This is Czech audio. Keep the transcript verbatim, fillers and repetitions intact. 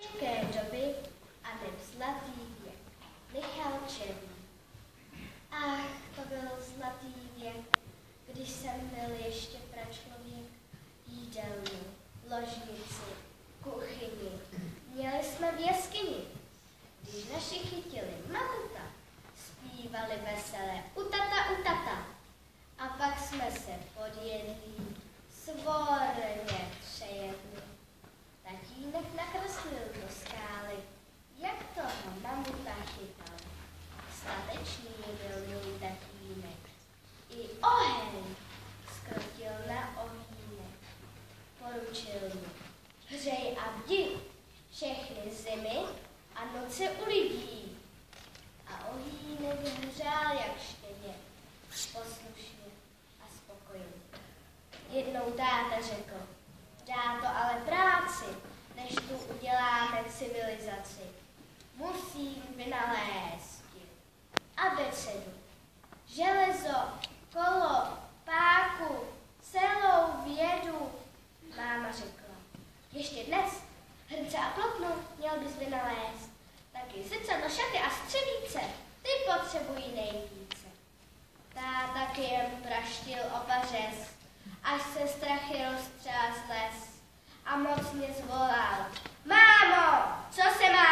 Měkké doby a neb zlatý věk. Michal Černý. Ach, to byl zlatý věk, když jsem byl ještě pračlověk. Jídelnu, ložnici, kuchyni. Měli jsme v jeskyni. Když naši chytili mamuta, zpívali veselé utata, utata. A pak jsme se podjedli, svorně přejedli. Tatínek nakreslil do skály, jak toho mamuta chytal. Statečný byl můj tatínek. I oheň skrotil na ohýnek. Poručil mi, hřej a bdi všechny zimy a noci u lidí. A ohýnek hřál jak štěně, poslušně a spokojeně. Jednou táta řekl, dá to ale práci, než tu uděláme civilizaci. Musím vynalézt abecedu, železo, kolo, páku, celou vědu. Máma řekla, ještě dnes hrnce a plotnu měl bys vynalézt. Taky zrcadlo, šaty a střevíce, ty potřebují nejvíce. Táta k jen praštil opařez, až se strachy roztřás les a mocně zvolal. Mámo, co se má